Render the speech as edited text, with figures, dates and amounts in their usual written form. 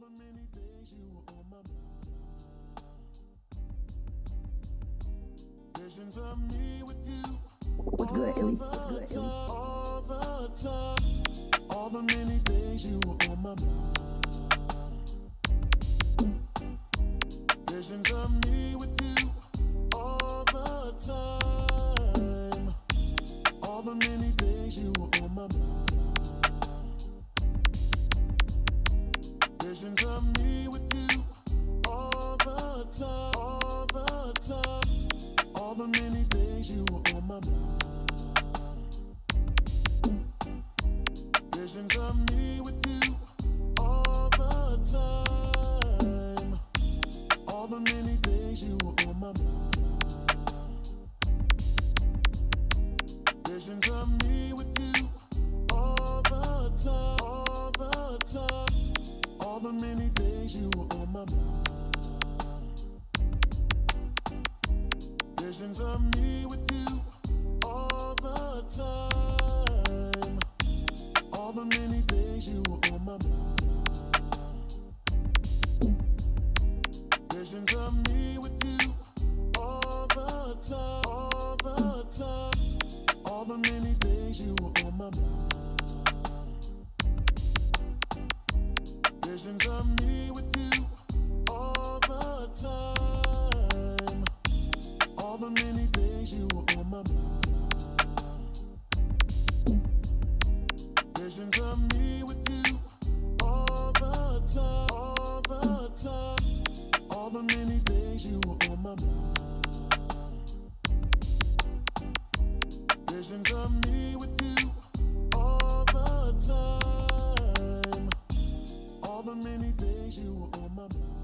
the many days you were on my mind. Visions of me with you. What's good, Illie? What's good, Illie? All the time. All the many days you were on my mind. Visions of me with you. All the time. All the many days you were on my mind. Visions of me with you. All the time. All the time. All the many days you were on my mind. Visions of me with you. All the time. All the many days you were on my mind. Visions of me with you. All the time. All the time. All the many days you were on my mind. Visions of me with you. All the time. All the many days you were on my mind. Visions of me with you. All the time. All the time. All the many days you were on my mind. Visions of me with you. All the time. All the many days you were on my mind. Visions of me with you. All the time. All the time. All the many days you were on my mind. Visions of me with you. All the time. All the many days you were on my mind.